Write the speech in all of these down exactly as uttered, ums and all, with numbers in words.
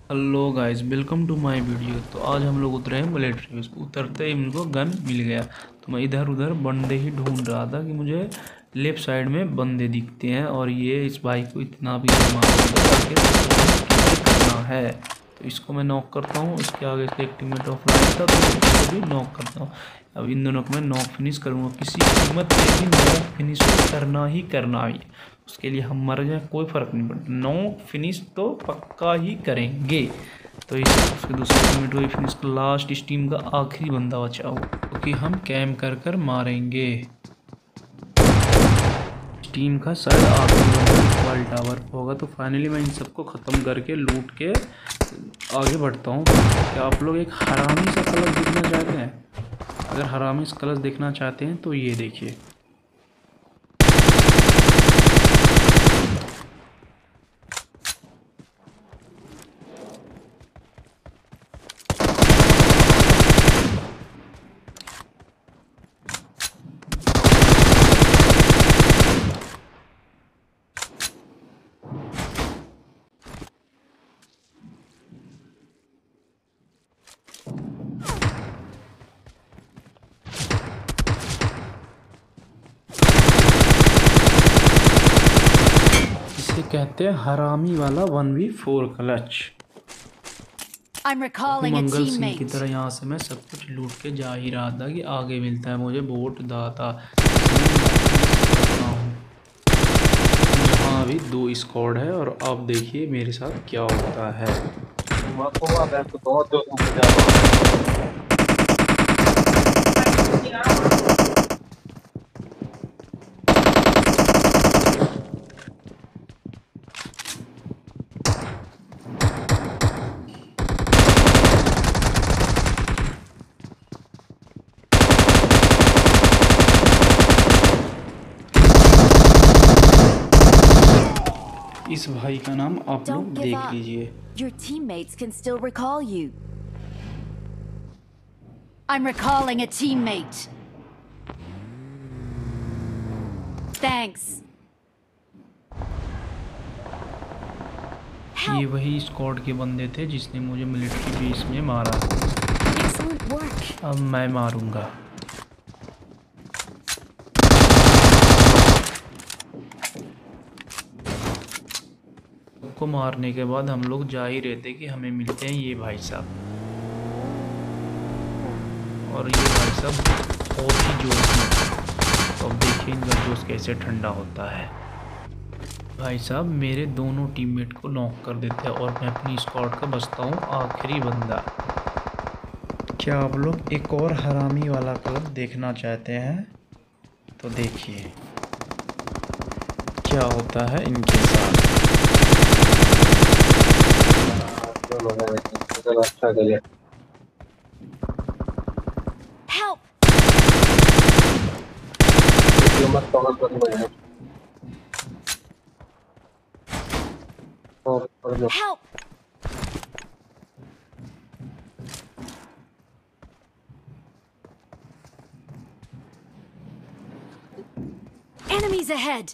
Hello guys, welcome to my video. तो आज हम लोग उतरे हैं मिलिट्री बेस। उतरते ही मुझको गन मिल गया। तो मैं इधर उधर बंदे ही ढूंढ रहा था कि मुझे लेफ्ट साइड में बंदे दिखते हैं और ये इस भाई को इतना भी मारूंगा कि किल करना है। तो इसको मैं नॉक करता हूँ। इसके आगे इसका एक टीममेट ऑफलाइन था तो मैं इसको भी नॉक करता हूँ। अब इन दोनों को मैं नॉक फिनिश करूँगा। किसी कीमत पे भी नॉक फिनिश करना ही करना ही। उसके लिए हम मर जाए कोई फ़र्क नहीं पड़ता, नॉक फिनिश तो पक्का ही करेंगे। तो इस उसके दूसरे टीममेट को फिनिश लास्ट इस टीम का आखिरी बंदा बचा हो क्योंकि तो हम कैम कर कर मारेंगे। टीम का शायद आखिरी बंदा इक्वल टावर होगा। तो फाइनली मैं इन सबको ख़त्म करके लूट के आगे बढ़ता हूँ। क्या आप लोग एक हरामी सा कलश देखना चाहते हैं? अगर हरामी सा कलश देखना चाहते हैं तो ये देखिए। कहते हैं हरामी वाला one V four clutch. Mangal Singh की तरह यहाँ से मैं सब कुछ लूट के जा ही रहा था कि आगे मिलता है मुझे बोट दाता। यहाँ अभी दो स्क्वाड है और अब देखिए मेरे साथ क्या होता है। इस भाई का नाम आप लोग देख लीजिए। Your teammates can still recall you. I'm recalling a teammate. Thanks. ये वही स्क्वाड के बंदे थे जिसने मुझे मिलिट्री बेस में मारा। Excellent work. अब मैं मारूंगा। को मारने के बाद हम लोग जा ही रहते कि हमें मिलते हैं ये भाई साहब। और ये भाई साहब और ही जोश में। तो अब देखिए इनका जोश कैसे ठंडा होता है। भाई साहब मेरे दोनों टीममेट को नॉक कर देते हैं और मैं अपनी स्क्वाड का बचता हूँ आखिरी बंदा। क्या आप लोग एक और हरामी वाला क्लब देखना चाहते हैं? तो देखिए क्या होता है इनके साथ। Help! Help! Enemies ahead!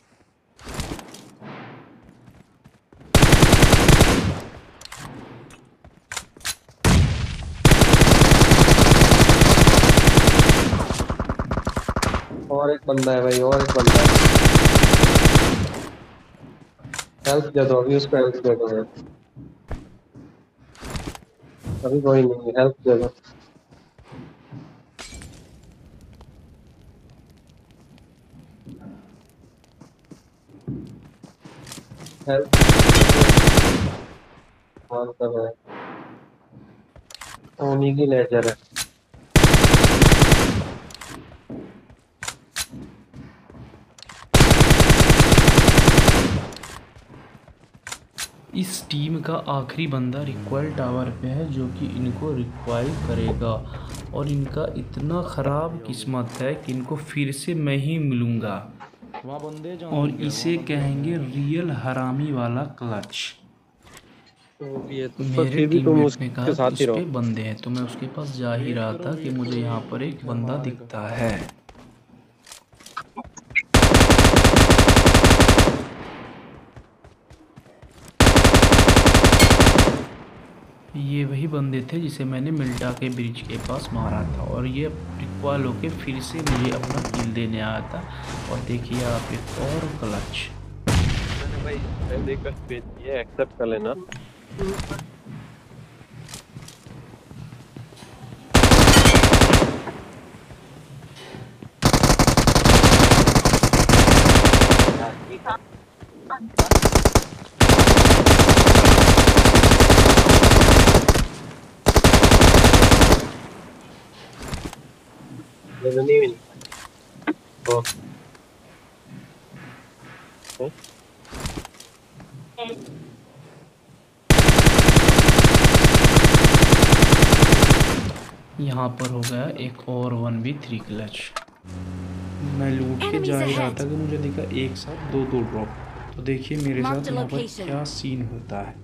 और एक बंदा है भाई, और एक बंदा है। हेल्प दे दो, अभी उसको हेल्प दे दो। अभी कोई नहीं, हेल्प दे दो। हेल्प कौन कर रहा है? उन्हीं की लेजर है। इस टीम का आखिरी बंदा रिक्वाइल टावर पे है जो कि इनको रिक्वाइल करेगा। और इनका इतना ख़राब किस्मत है कि इनको फिर से मैं ही मिलूँगा और इसे कहेंगे रियल हरामी वाला क्लच। मेरे टीममेट ने कहा कि उस पे बंदे हैं तो मैं उसके पास जा ही रहा था कि मुझे यहाँ पर एक बंदा दिखता है। ये वही बंदे थे जिसे मैंने मिल्टा के ब्रिज के पास मारा था, और ये रिक्वाल होके फिर से मुझे अपना किल देने आया था। और देखिए आप एक और क्लच। मैंने भाई पहले का पेज किया, एक्सेप्ट कर लेना। There's an even. Oh, यहाँ पर हो गया एक और वन बी थ्री क्लच। मैं लूट के Enemies जा ही रहा ahead. था कि मुझे दिखा एक साथ दो दो ड्रॉप। तो देखिए मेरे Marked साथ a यहाँ पर location. क्या सीन होता है।